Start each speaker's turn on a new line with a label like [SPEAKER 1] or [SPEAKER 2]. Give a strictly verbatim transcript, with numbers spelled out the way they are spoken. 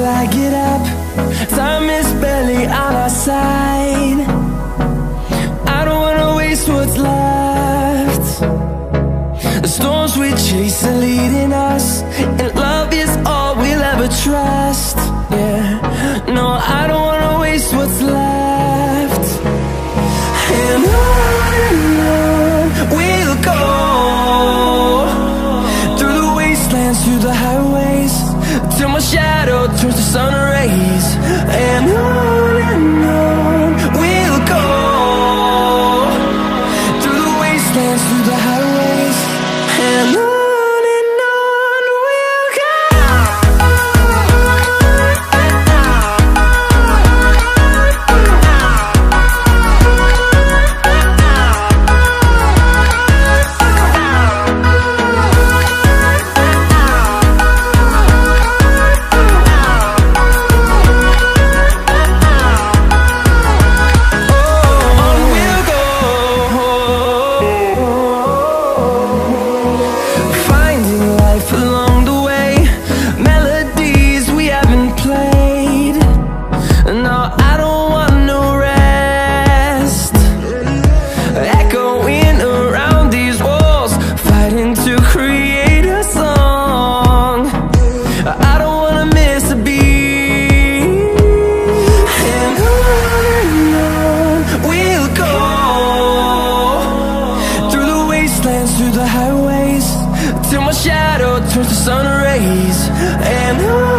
[SPEAKER 1] I get up. Time is barely on our side. I don't wanna waste what's left. The storms we chase are leading us, and love is all we'll ever trust. Yeah, no, I don't wanna waste what's left. And on and on we'll go, through the wastelands, through the highways, till my shadow turns to sun rays. And on and on we'll go, through the wastelands, through the highways, and on. Through the highways, till my shadow turns to sun rays. And on